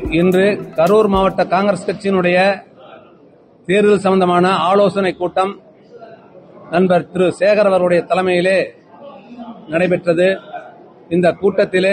இன்று கரூர் மாவட்ட காங்கிரஸ் கட்சியினுடைய தேர்தல் சம்பந்தமான ஆலோசனை கூட்டம் நண்பர் திரு சேகர் அவருடைய தலைமையிலே நடைபெற்றது. இந்த கூட்டத்திலே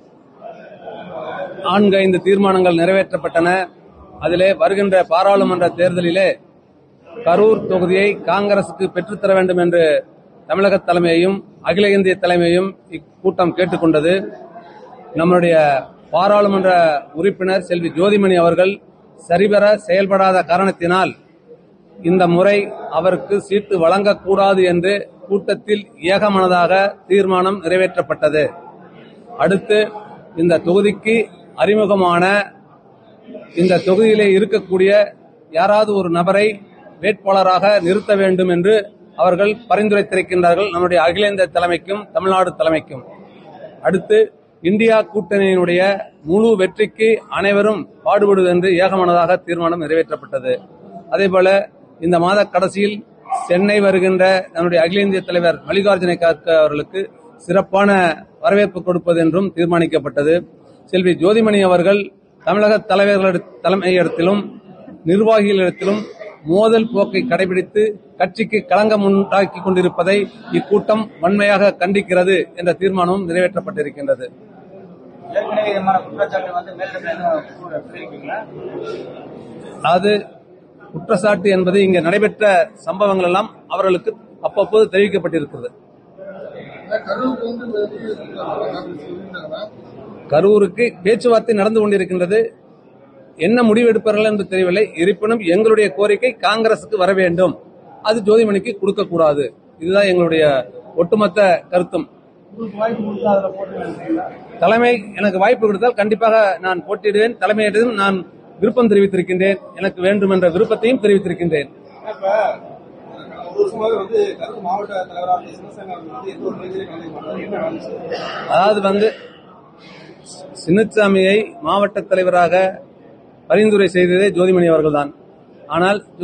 4-5 தீர்மானங்கள் நிறைவேற்றப்பட்டன. அதிலே வருகின்ற பாராளுமன்ற தேர்தலிலே கரூர் தொகுதியை காங்கிரசுக்கு பெற்றுத்தர வேண்டும் என்று தமிழக தலைமையையும் அகில இந்திய தலைமையையும் இக்கூட்டம் கேட்டுக்கொண்டது. நம்முடைய பாராளுமன்ற உறுப்பினர் செல்வி ஜோதிமணி அவர்கள் சரிவர செயல்படாத காரணத்தினால் இந்த முறை அவருக்கு சீட்டு வழங்கக்கூடாது என்று கூட்டத்தில் ஏகமனதாக தீர்மானம் நிறைவேற்றப்பட்டது. அடுத்து இந்த தொகுதிக்கு அறிமுகமான இந்த தொகுதியிலே இருக்கக்கூடிய யாராவது ஒரு நபரை வேட்பாளராக நிறுத்த வேண்டும் என்று அவர்கள் பரிந்துரைத்திருக்கின்றார்கள், நம்முடைய அகில இந்திய தலைமைக்கும் தமிழ்நாடு தலைமைக்கும். அடுத்து இந்தியா கூட்டணியினுடைய முழு வெற்றிக்கு அனைவரும் பாடுபடுவது என்று ஏகமனதாக தீர்மானம் நிறைவேற்றப்பட்டது. அதேபோல இந்த மாத கடைசியில் சென்னை வருகின்ற நம்முடைய அகில இந்திய தலைவர் மல்லிகார்ஜுன கார்கே அவர்களுக்கு சிறப்பான வரவேற்பு கொடுப்பது என்றும் தீர்மானிக்கப்பட்டது. செல்வி ஜோதிமணி அவர்கள் தமிழக தலைமையிடத்திலும் நிர்வாகிகளிடத்திலும் மோதல் போக்கை கடைபிடித்து கட்சிக்கு களங்கம் உண்டாக்கி கொண்டிருப்பதை இக்கூட்டம் வன்மையாக கண்டிக்கிறது என்ற தீர்மானமும் நிறைவேற்றப்பட்டிருக்கின்றது. அது குற்றச்சாட்டு என்பது இங்கே நடைபெற்ற சம்பவங்கள் எல்லாம் அவர்களுக்கு அவ்வப்போது தெரிவிக்கப்பட்டிருக்கிறது. கரூருக்கு பேச்சுவார்த்தை நடந்து கொண்டிருக்கின்றது. என்ன முடிவு எடுப்பார்கள் என்று தெரியவில்லை. இருப்பினும் எங்களுடைய கோரிக்கை காங்கிரசுக்கு வர வேண்டும், அது ஜோதிமணிக்கு கொடுக்கக்கூடாது. இதுதான் எங்களுடைய ஒட்டுமொத்த கருத்தும். தலைமை எனக்கு வாய்ப்பு கொடுத்தால் கண்டிப்பாக நான் போட்டியிடுவேன். தலைமையிடம் நான் விருப்பம் தெரிவித்திருக்கின்றேன், எனக்கு வேண்டும் என்ற விருப்பத்தையும் தெரிவித்திருக்கின்றேன். அதாவது சின்னசாமியை மாவட்ட தலைவராக பரிந்துரை செய்ததே ஜோதிமணி அவர்கள்தான். ஆனால்